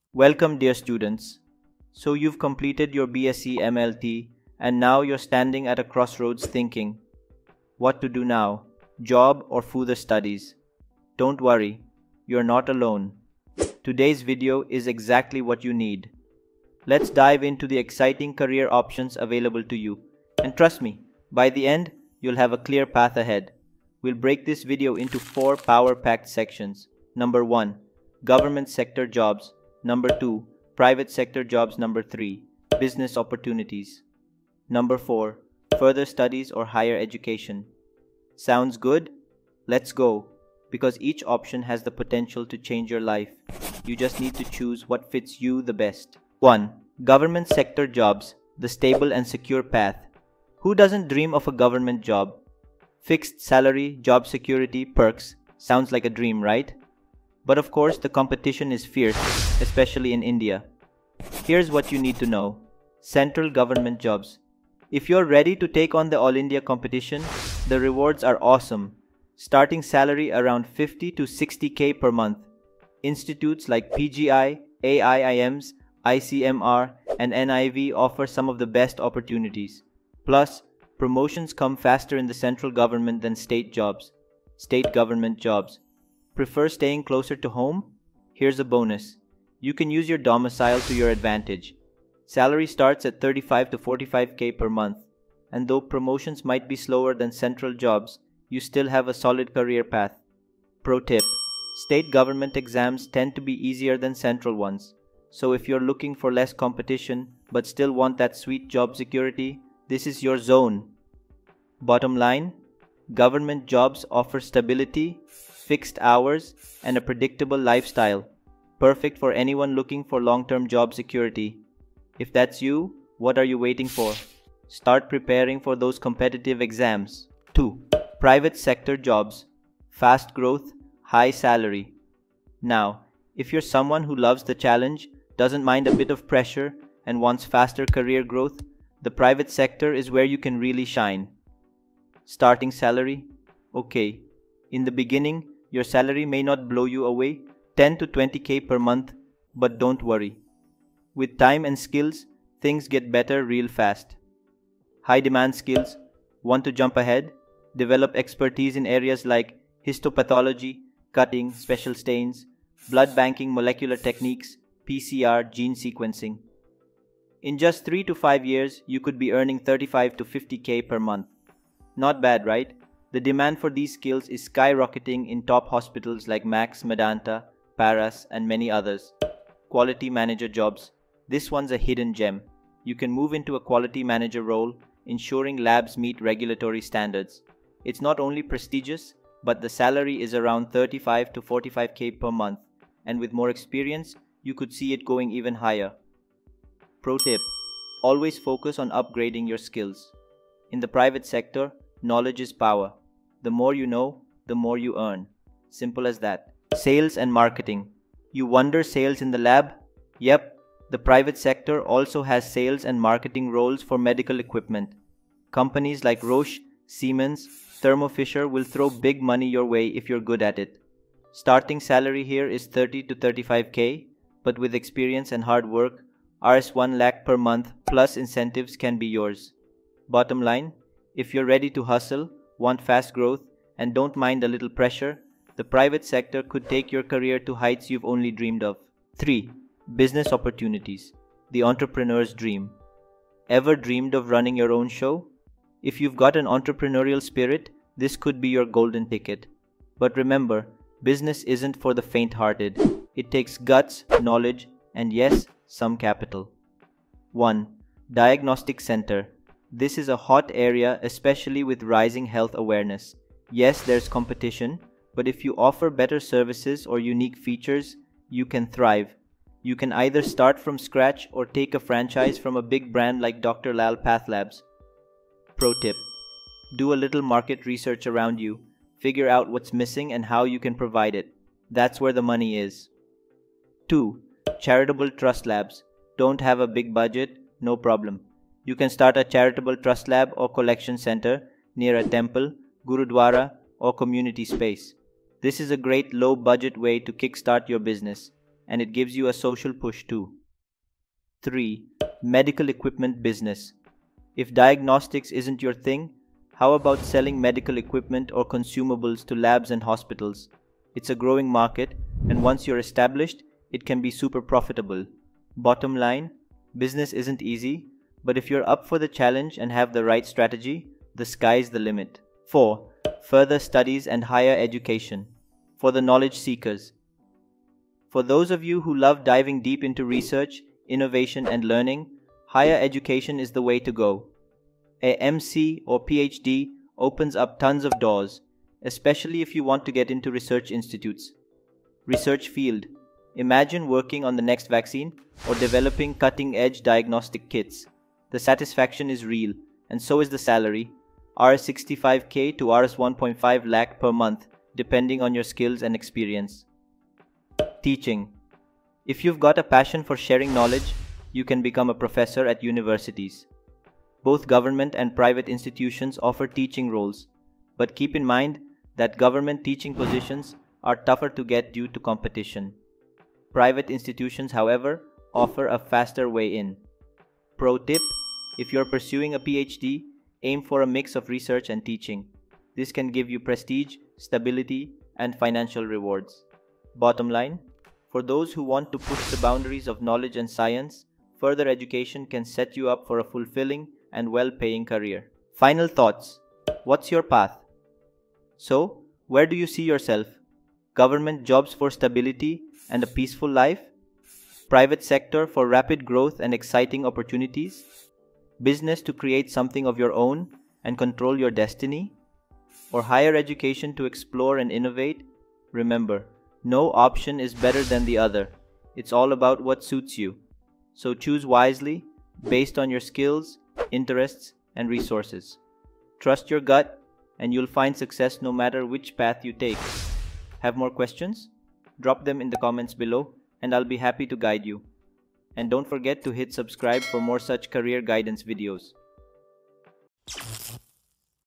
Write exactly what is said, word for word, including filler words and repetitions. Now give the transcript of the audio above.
Welcome, dear students. So you've completed your B Sc M L T and now you're standing at a crossroads thinking, what to do now, job or further studies? Don't worry, you're not alone. Today's video is exactly what you need. Let's dive into the exciting career options available to you. And trust me, by the end, you'll have a clear path ahead. We'll break this video into four power-packed sections. Number one, government sector jobs. Number two, private sector jobs. Number three, business opportunities. Number four, further studies or higher education. Sounds good? Let's go, because each option has the potential to change your life. You just need to choose what fits you the best. one. Government sector jobs, the stable and secure path. Who doesn't dream of a government job? Fixed salary, job security, perks. Sounds like a dream, right? But of course, the competition is fierce, especially in India. Here's what you need to know. Central government jobs. If you're ready to take on the All India competition, the rewards are awesome. Starting salary around fifty to sixty K per month. Institutes like P G I, A I I Ms, I C M R, and N I V offer some of the best opportunities. Plus, promotions come faster in the central government than state jobs. State government jobs. Prefer staying closer to home? Here's a bonus. You can use your domicile to your advantage. Salary starts at thirty-five to forty-five K per month, and though promotions might be slower than central jobs, you still have a solid career path. Pro tip: state government exams tend to be easier than central ones, so if you're looking for less competition but still want that sweet job security, this is your zone. Bottom line, government jobs offer stability, fixed hours, and a predictable lifestyle, perfect for anyone looking for long-term job security. If that's you, what are you waiting for? Start preparing for those competitive exams. two. Private sector jobs. Fast growth, high salary. Now, if you're someone who loves the challenge, doesn't mind a bit of pressure, and wants faster career growth, the private sector is where you can really shine. Starting salary? Okay. In the beginning, your salary may not blow you away, ten to twenty K per month, but don't worry. With time and skills, things get better real fast. High demand skills. Want to jump ahead? Develop expertise in areas like histopathology, cutting, special stains, blood banking, molecular techniques, P C R, gene sequencing. In just three to five years, you could be earning thirty-five to fifty K per month. Not bad, right? The demand for these skills is skyrocketing in top hospitals like Max, Medanta, Paras, and many others. Quality manager jobs. This one's a hidden gem. You can move into a quality manager role, ensuring labs meet regulatory standards. It's not only prestigious, but the salary is around thirty-five to forty-five K per month, and with more experience, you could see it going even higher. Pro tip: always focus on upgrading your skills. In the private sector, knowledge is power. The more you know, the more you earn. Simple as that. Sales and marketing. You wonder sales in the lab? Yep, the private sector also has sales and marketing roles for medical equipment. Companies like Roche, Siemens, Thermo Fisher will throw big money your way if you're good at it. Starting salary here is thirty to thirty-five K, but with experience and hard work, Rs one lakh per month plus incentives can be yours. Bottom line, if you're ready to hustle, want fast growth, and don't mind a little pressure, the private sector could take your career to heights you've only dreamed of. three. Business opportunities. The entrepreneur's dream. Ever dreamed of running your own show? If you've got an entrepreneurial spirit, this could be your golden ticket. But remember, business isn't for the faint-hearted. It takes guts, knowledge, and yes, some capital. one. Diagnostic center. This is a hot area, especially with rising health awareness. Yes, there's competition, but if you offer better services or unique features, you can thrive. You can either start from scratch or take a franchise from a big brand like Doctor Lal Path Labs. Pro tip: do a little market research around you. Figure out what's missing and how you can provide it. That's where the money is. two. Charitable trust labs. Don't have a big budget? No problem. You can start a charitable trust lab or collection center near a temple, gurudwara, or community space. This is a great low-budget way to kickstart your business, and it gives you a social push too. three. Medical equipment business. If diagnostics isn't your thing, how about selling medical equipment or consumables to labs and hospitals? It's a growing market, and once you're established, it can be super profitable. Bottom line, business isn't easy, but if you're up for the challenge and have the right strategy, the sky's the limit. four. Further studies and higher education. For the knowledge seekers. For those of you who love diving deep into research, innovation, and learning, higher education is the way to go. A M C or P H D opens up tons of doors, especially if you want to get into research institutes. Research field. Imagine working on the next vaccine or developing cutting-edge diagnostic kits. The satisfaction is real, and so is the salary, sixty-five K to one point five lakh per month, depending on your skills and experience. Teaching. If you've got a passion for sharing knowledge, you can become a professor at universities. Both government and private institutions offer teaching roles, but keep in mind that government teaching positions are tougher to get due to competition. Private institutions, however, offer a faster way in. Pro tip: if you're pursuing a P H D, aim for a mix of research and teaching. This can give you prestige, stability, and financial rewards. Bottom line, for those who want to push the boundaries of knowledge and science, further education can set you up for a fulfilling and well-paying career. Final thoughts. What's your path? So, where do you see yourself? Government jobs for stability and a peaceful life? Private sector for rapid growth and exciting opportunities? Business to create something of your own and control your destiny? Or higher education to explore and innovate? Remember, no option is better than the other. It's all about what suits you. So choose wisely, based on your skills, interests, and resources. Trust your gut, and you'll find success no matter which path you take. Have more questions? Drop them in the comments below, and I'll be happy to guide you. And don't forget to hit subscribe for more such career guidance videos.